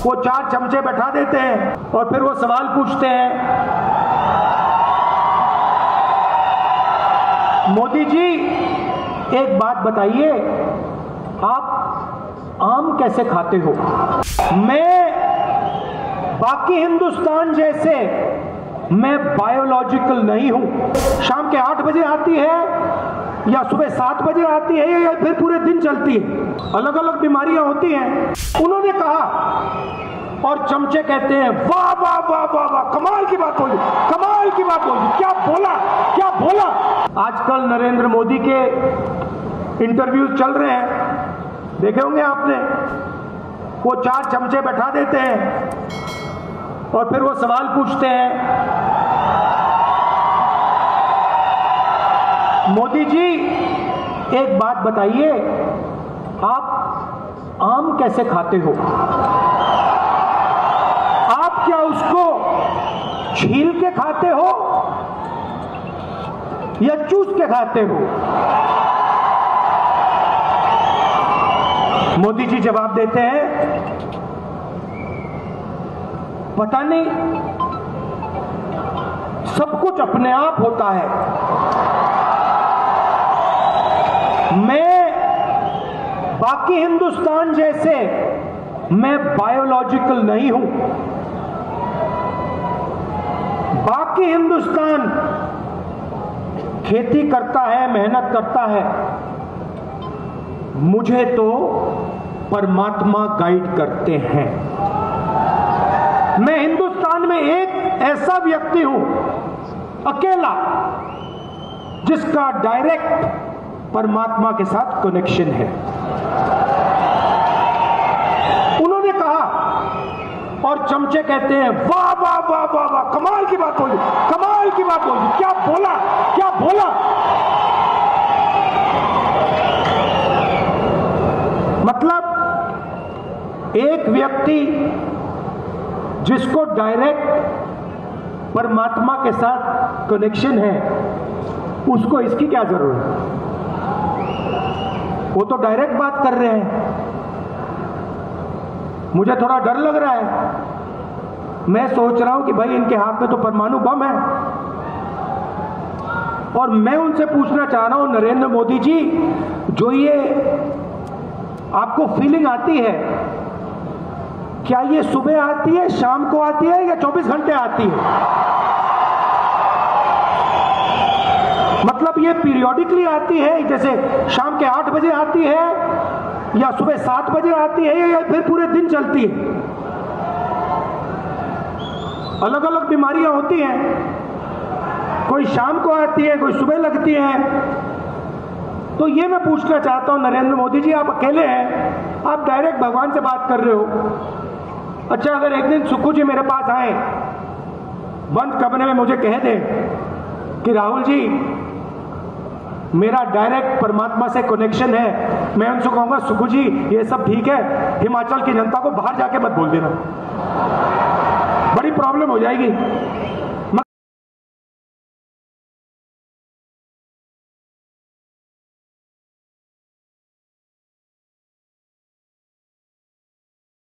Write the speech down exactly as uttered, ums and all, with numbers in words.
वो चार चमचे बैठा देते हैं और फिर वो सवाल पूछते हैं, मोदी जी एक बात बताइए, आप आम कैसे खाते हो? मैं बाकी हिंदुस्तान जैसे मैं बायोलॉजिकल नहीं हूं। शाम के आठ बजे आती है या सुबह सात बजे आती है या फिर पूरे दिन चलती है, अलग अलग बीमारियां होती हैं। उन्होंने कहा और चमचे कहते हैं वाह वाह वाह वाह वाह, कमाल की बात बोली, कमाल की बात बोली, क्या बोला क्या बोला। आजकल नरेंद्र मोदी के इंटरव्यू चल रहे हैं, देखे होंगे आपने। वो चार चमचे बैठा देते हैं और फिर वो सवाल पूछते हैं, मोदी जी एक बात बताइए, आप आम कैसे खाते हो? आप क्या उसको छील के खाते हो या चूस के खाते हो? मोदी जी जवाब देते हैं, पता नहीं, सब कुछ अपने आप होता है। मैं बाकी हिंदुस्तान जैसे मैं बायोलॉजिकल नहीं हूं। बाकी हिंदुस्तान खेती करता है, मेहनत करता है, मुझे तो परमात्मा गाइड करते हैं। मैं हिंदुस्तान में एक ऐसा व्यक्ति हूं, अकेला, जिसका डायरेक्ट परमात्मा के साथ कनेक्शन है। उन्होंने कहा और चमचे कहते हैं वाह वाह वाह वाह वाह, कमाल की बात बोली, कमाल की बात बोली, क्या बोला क्या बोला। मतलब एक व्यक्ति जिसको डायरेक्ट परमात्मा के साथ कनेक्शन है, उसको इसकी क्या जरूरत है? वो तो डायरेक्ट बात कर रहे हैं। मुझे थोड़ा डर लग रहा है। मैं सोच रहा हूं कि भाई इनके हाथ में तो परमाणु बम है, और मैं उनसे पूछना चाह रहा हूं, नरेंद्र मोदी जी, जो ये आपको फीलिंग आती है, क्या ये सुबह आती है, शाम को आती है या चौबीस घंटे आती है? मतलब ये पीरियोडिकली आती है, जैसे शाम के आठ बजे आती है या सुबह सात बजे आती है या फिर पूरे दिन चलती है? अलग अलग बीमारियां होती हैं, कोई शाम को आती है, कोई सुबह लगती है। तो ये मैं पूछना चाहता हूं नरेंद्र मोदी जी, आप अकेले हैं, आप डायरेक्ट भगवान से बात कर रहे हो। अच्छा, अगर एक दिन सुक्खू जी मेरे पास आए, बंद कमरे में मुझे कह दें कि राहुल जी मेरा डायरेक्ट परमात्मा से कनेक्शन है, मैं उनसे कहूंगा सुक्खू जी ये सब ठीक है, हिमाचल की जनता को बाहर जाके मत बोल देना, बड़ी प्रॉब्लम हो जाएगी।